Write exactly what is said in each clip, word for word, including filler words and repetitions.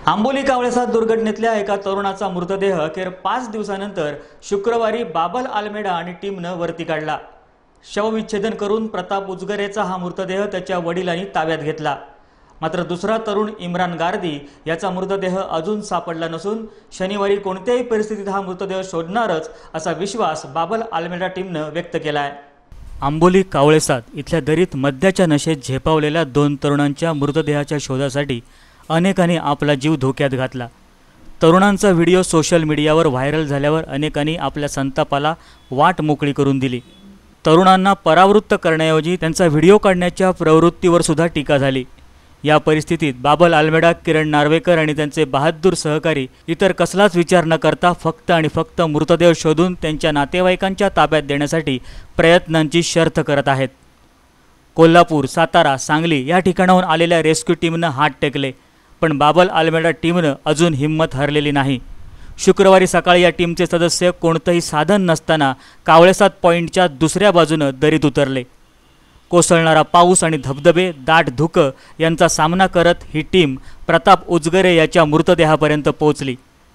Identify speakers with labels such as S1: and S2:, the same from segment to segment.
S1: आंबोली कावळेसाद दुर्घटनेतल्या एका तरुणाचा मृतदेह अखेर पाच दिवसानंतर शुक्रवारी बाबल आलमेडा आणि टीमनं वरती काढला। शवविच्छेदन करून प्रताप उजगरेचा हा मृतदेह त्याच्या वडिलांनी ताब्यात घेतला। मात्र दुसरा तरुण इम्रान गार्दी याचा मृतदेह अजून सापडला नसून शनिवारी कोणत्याही परिस्थितीत हा मृतदेह शोधणारच असा विश्वास बाबल आलमेडा टीमनं व्यक्त केला आहे। आंबोली कावळेसाद इथल्या दरीत मद्याच्या नशेत झेपावलेल्या दोन तरुणांच्या मृतदेहाच्या शोधासाठी अनेकांनी आपला जीव धोक्यात घातला। तरुणांचा व्हिडिओ सोशल मीडियावर व्हायरल झाल्यावर अनेकांनी आपल्या संतापाला वाट मोकळी करून दिली। तरुणांना परावृत्त करण्याऐवजी त्यांचा व्हिडिओ काढण्याच्या प्रवृत्तीवर सुद्धा टीका झाली। या परिस्थितीत बाबल आलमेडा, किरण नार्वेकर आणि त्यांचे बहादूर सहकारी इतर कसलाच विचार न करता फक्त आणि फक्त मृतदेह शोधून त्यांच्या नातेवाईकांच्या ताब्यात देण्यासाठी प्रयत्नांची शर्थ करत आहेत। कोल्हापूर, सातारा, सांगली या ठिकाणाहून आलेल्या रेस्क्यू टीमनं हात टेकले, पण बाबल आलमेडा टीमनं अजून हिंमत हरलेली नाही। शुक्रवारी सकाळी या टीमचे सदस्य कोणतेही साधन नसताना कावळेसाद पॉइंटच्या दुसऱ्या बाजूने दरीत उतरले। कोसळणारा पाऊस आणि धबधबे, दाट धुकं यांचा सामना करत ही टीम प्रताप उजगरे याच्या मृतदेहापर्यंत पोहोचली।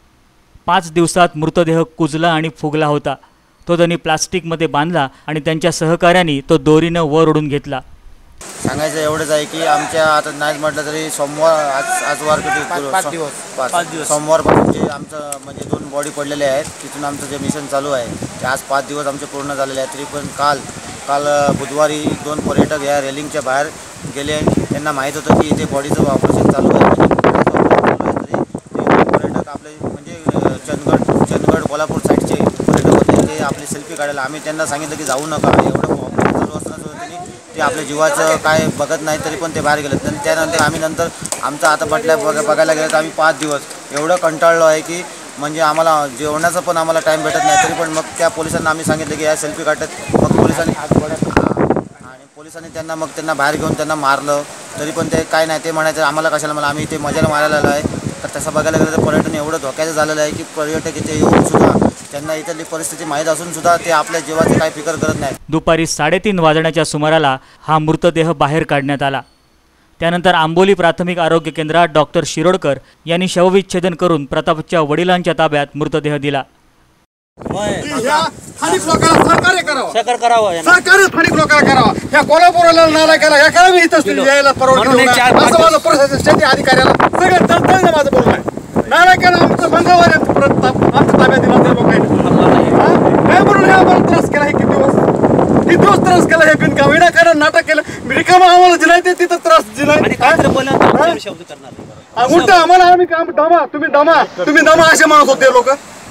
S1: पाच दिवसात मृतदेह कुजला आणि फुगला होता। तो त्यांनी प्लास्टिकमध्ये बांधला आणि त्यांच्या सहकाऱ्यांनी तो दोरीनं वर ओढून घेतला।
S2: सांगायचं एवढंच आहे की आमच्या आता नाही म्हटलं तरी सोमवार आज आज वार किती पाच दिवस पाच दिवस सोमवारपासून जे आमचं म्हणजे दोन बॉडी पडलेले आहेत तिथून आमचं जे मिशन चालू आहे ते आज पाच दिवस आमचे पूर्ण झालेले आहेत। तरी पण काल काल बुधवारी दोन पर्यटक या रेलिंगच्या बाहेर गेले। त्यांना माहीत होतं की इथे बॉडीचं ऑपरेशन चालू आहे। तरी ते पर्यटक आपले म्हणजे चंदगड चंदगड कोल्हापूर साईडचे पर्यटक होते, ते आपली सेल्फी काढायला आम्ही त्यांना सांगितलं की जाऊ नका, एवढं ऑपरेशन चालू असताना सुद्धा त्यांनी ते आपल्या जीवाचं काय बघत नाही, तरी पण ते बाहेर गेले। त्यानंतर आम्ही नंतर आमचं आता म्हटल्या बघ बघायला गेलं तर आम्ही पाच दिवस एवढं कंटाळलो आहे की म्हणजे आम्हाला जेवणाचा पण आम्हाला टाईम भेटत नाही। तरी पण मग त्या पोलिसांना आम्ही सांगितलं की या सेल्फी काढतात, मग पोलिसांनी आणि पोलिसांनी त्यांना मग त्यांना बाहेर घेऊन त्यांना मारलं। तरी पण ते काय नाही, ते म्हणायचं आम्हाला कशाला, मला आम्ही इथे मजाला मारायला आलो आहे। तर तसं बघायला गेलं तर पर्यटन एवढं धोक्याचं झालेलं आहे की पर्यटक इथे येऊन सुद्धा त्यांना इथली परिस्थिती माहीत असून सुद्धा ते आपल्या जीवाची काही फिकर करत नाही।
S1: दुपारी साडेतीन वाजण्याच्या सुमाराला हा मृतदेह बाहेर काढण्यात आला। त्यानंतर आंबोली प्राथमिक आरोग्य केंद्रात डॉक्टर शिरोडकर यांनी शवविच्छेदन करून प्रतापच्या वडिलांच्या ताब्यात मृतदेह दिला।
S3: स्थानिक लोकांना सहकार्य करावं,
S2: सहकार्य करावं
S3: सहकार्य स्थानिक लोकांना करावं। ह्या कोल्हापूरला नाला केला, ह्या काय मी इथं यायला परवानगी असं माझं प्रशासन अधिकाऱ्याला सगळं तळतळीनं माझं बोलणं आहे। नाला केला आमचं मंगळवारी प्रताप आमच्या ताब्यात दिला त्या लोकांनी काय म्हणून ह्या आम्हाला त्रास केला, हे किती दिवस किती दिवस त्रास केला, हे बिनकाम विनाकारण नाटक केलं। रिकामा आम्हाला दिलाय ते तिथं त्रास दिलाय उलट आम्हाला आम्ही काम दमा तुम्ही दमा तुम्ही दमा असे म्हणत होते लोक।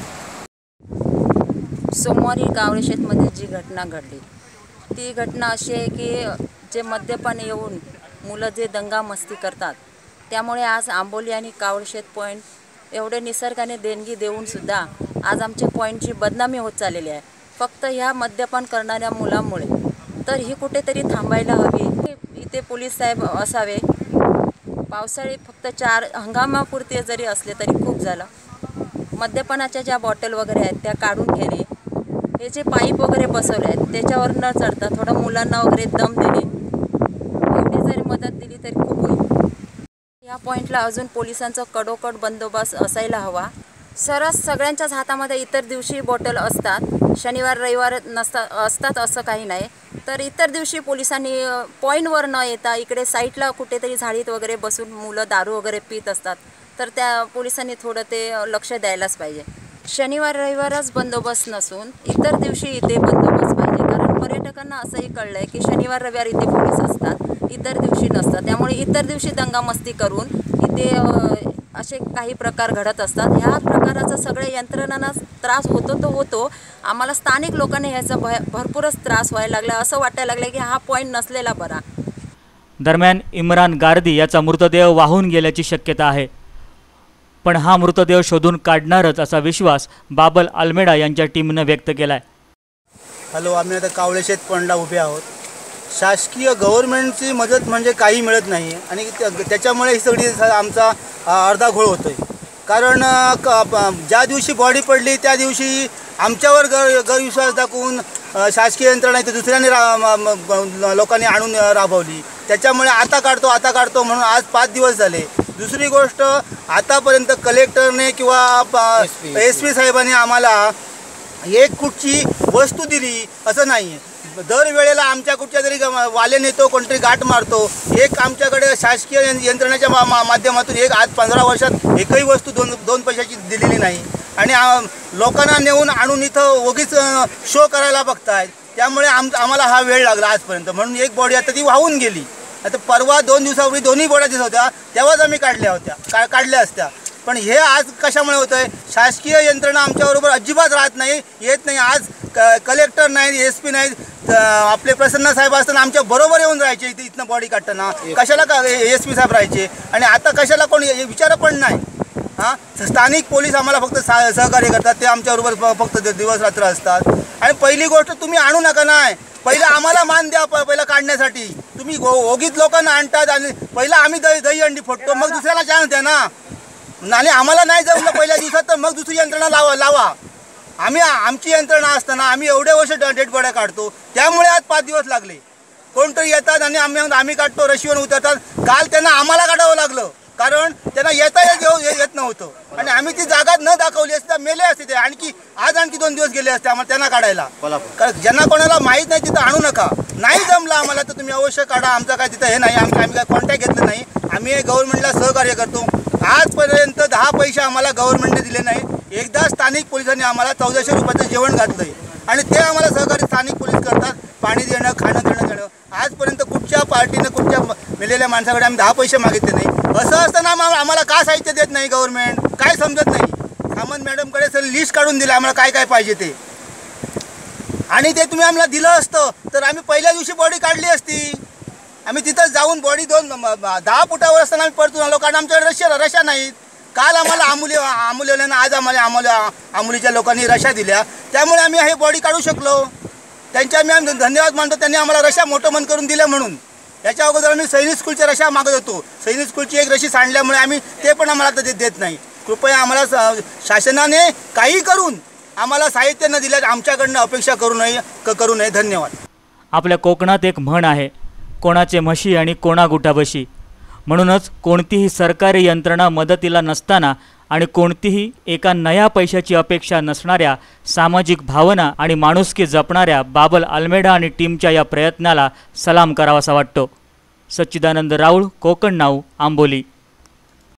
S4: सोमवारी कावळेसादमध्ये जी घटना घडली ती घटना अशी आहे की जे मद्यपान येऊन मुलं जे दंगा मस्ती करतात, त्यामुळे आज आंबोली आणि कावळेसाद पॉईंट एवढे निसर्गाने देणगी देऊनसुद्धा आज आमच्या पॉईंटची बदनामी होत चाललेली आहे फक्त ह्या मद्यपान करणाऱ्या मुलांमुळे। तर ही कुठेतरी थांबायला हवी। इथे पोलीस साहेब असावे। पावसाळी फक्त चार हंगामापुरते जरी असले तरी खूप झालं। मद्यपानाच्या ज्या बॉटल वगैरे आहेत त्या काढून घेणे, हे जे पाईप वगैरे बसवले आहेत त्याच्यावर न चढता थोडं मुलांना वगैरे दम देणे, एवढी जरी मदत दिली तरी खूप होईल। या पॉईंटला अजून पोलिसांचा कडोकड बंदोबस्त असायला हवा। सरस सगळ्यांच्याच हातामध्ये इतर दिवशी बॉटल असतात, शनिवार रविवार नसतात असतात असं काही नाही। तर इतर दिवशी पोलिसांनी पॉईंटवर न येता इकडे साईडला कुठेतरी झाडीत वगैरे बसून मुलं दारू वगैरे पित असतात, तर त्या पोलिसांनी थोडं ते लक्ष द्यायलाच पाहिजे। शनिवार रविवारच बंदोबस्त नसून इतर दिवशी इथे बंदोबस्त पाहिजे, कारण पर्यटकांना असंही कळलं आहे की शनिवार रविवार इथे पोलीस असतात, इतर दिवशी नसतात। त्यामुळे इतर दिवशी दंगामस्ती करून इथे असे काही प्रकार घडत असतात। ह्या प्रकाराचा सगळ्या यंत्रणांना त्रास होतो तो होतो, आम्हाला स्थानिक लोकांना ह्याचा भय भरपूरच त्रास व्हायला लागला। असं वाटायला लागलं की हा पॉईंट नसलेला बरा।
S1: दरम्यान इम्रान गार्दी याचा मृतदेह वाहून गेल्याची शक्यता आहे, पण हा मृतदेह शोधून काढणारच असा विश्वास बाबल आलमेडा यांच्या टीमनं व्यक्त केलाय।
S2: हॅलो, आम्ही आता कावळेसाद पॉईंटला उभे आहोत। शासकीय गव्हर्नमेंटची मदत म्हणजे काही मिळत नाही आणि त्याच्यामुळे ही सगळी आमचा अर्धा घोळ होतोय। कारण ज्या दिवशी बॉडी पडली त्या दिवशी आमच्यावर गर गैरविश्वास दाखवून शासकीय यंत्रणा इथे दुसऱ्याने लोकांनी आणून राबवली। त्याच्यामुळे आता काढतो आता काढतो म्हणून आज पाच दिवस झाले।
S5: दुसरी गोष्ट, आतापर्यंत कलेक्टरने किंवा एस पी साहेबांनी आम्हाला एक कुठची वस्तू दिली असं नाही. दरवेळेला आमच्या कुठच्या तरी वाले नेतो कोणतरी गाठ मारतो. एक आमच्याकडे शासकीय यंत्रणेच्या मा मा माध्यमातून एक आज पंधरा वर्षात एकही वस्तू दोन दोन पैशाची दिलेली नाही. आणि लोकांना नेऊन आणून इथं उगीच शो करायला बघतायत. त्यामुळे आम आम्हाला हा वेळ लागला आजपर्यंत. म्हणून एक बॉडी आता ती वाहून गेली. आता परवा दोन दिवसापूर्वी दोन्ही बॉड्या दिसत होत्या, तेव्हाच आम्ही काढल्या होत्या का काढल्या असत्या. पण हे आज कशामुळे होतं आहे? शासकीय यंत्रणा आमच्याबरोबर अजिबात राहत नाही, येत नाही. आज क कलेक्टर नाहीत, एस पी नाहीत, आपले प्रसन्न साहेब असताना आमच्या बरोबर येऊन राहायचे इथे इथनं बॉडी काढताना. कशाला का एस पी साहेब राहायचे? आणि आता कशाला कोण विचार पण नाही. हां, स्थानिक पोलीस आम्हाला फक्त सा सहकार्य करतात, ते आमच्याबरोबर फक्त दिवस रात्र असतात. आणि पहिली गोष्ट, तुम्ही आणू नका. नाही, पहिलं आम्हाला मान द्या. प पहिलं काढण्यासाठी तुम्ही ओगीत लोकांना आणतात आणि पहिलं आम्ही दही दही अंडी फोडतो, मग दुसऱ्याला चान्स द्या ना. आणि आम्हाला नाही जमलं पहिल्या दिवसात तर मग दुसरी यंत्रणा लावा लावा आम्ही आमची यंत्रणा असताना आम्ही एवढे वर्ष डेड बॉड्या काढतो. त्यामुळे आज पाच दिवस लागले. कोणतरी येतात आणि आम्ही आम्ही काढतो, रशीवर उतरतात. काल त्यांना आम्हाला काढावं लागलं, कारण त्यांना येता येत येत नव्हतं. आणि आम्ही ती जागा न दाखवली असती तर मेले असते ते. आणखी आज आणखी दोन दिवस गेले असते आम्हाला त्यांना काढायला. कारण ज्यांना कोणाला माहीत नाही तिथं आणू नका. नाही जमलं आम्हाला तर तुम्ही अवश्य काढा. आमचं काय तिथं हे नाही, आम्ही आम्ही काय कॉन्टॅक्ट घेतलं नाही. आम्ही गव्हर्नमेंटला सहकार्य करतो. आजपर्यंत दहा पैसे आम्हाला गव्हर्नमेंटने दिले नाही. एकदा स्थानिक पोलिसांनी आम्हाला चौदाशे रुपयाचं जेवण घातलं आहे आणि ते आम्हाला सहकारी स्थानिक पोलीस करतात. पाणी देणं, खाणं देणं देणं. आजपर्यंत कुठच्या पार्टीनं कुठच्या मेलेल्या माणसाकडे आम्ही दहा पैसे मागितले नाही. असं असताना आम्हाला का साहित्य देत नाही गव्हर्नमेंट? काय समजत नाही. सामंत मॅडमकडे सर लिस्ट काढून दिलं आम्हाला काय काय पाहिजे ते. आणि ते तुम्ही आम्हाला दिलं असतं तर आम्ही पहिल्या दिवशी बॉडी काढली असती. आम्ही तिथं जाऊन बॉडी दोन दहा फुटावर असताना आम्ही परतून आलो, कारण आमच्याकडे रशा रशा नाहीत. काल आम्हाला आमुली आमुलीवाल्यानं आज आम्हाला आम्हाला आमुलीच्या लोकांनी रशा दिल्या, त्यामुळे आम्ही हे बॉडी काढू शकलो. त्यांच्या आम्ही धन्यवाद मानतो, त्यांनी आम्हाला रशा मोठं मन करून दिलं म्हणून. याच्या अगोदर आम्ही सैनिक स्कूलच्या रशा मागत होतो. सैनिक स्कूलची एक रशी सांडल्यामुळे आम्ही ते पण आम्हाला आता देत नाही. कृपया आम्हाला शासनाने काही करून आम्हाला साहित्य न दिल्यास आमच्याकडनं अपेक्षा करू नये करू नये. धन्यवाद.
S1: आपल्या कोकणात एक म्हण आहे, कोणाचे म्हशी आणि कोणा गुटाबशी. म्हणूनच कोणतीही सरकारी यंत्रणा मदतीला नसताना आणि कोणतीही एका नया पैशाची अपेक्षा नसणाऱ्या सामाजिक भावना आणि माणुसकी जपणाऱ्या बाबल आल्मेडा आणि टीमच्या या प्रयत्नाला सलाम करावासा वाटतो. सच्चिदानंद राऊळ, कोकण नाऊ, आंबोली.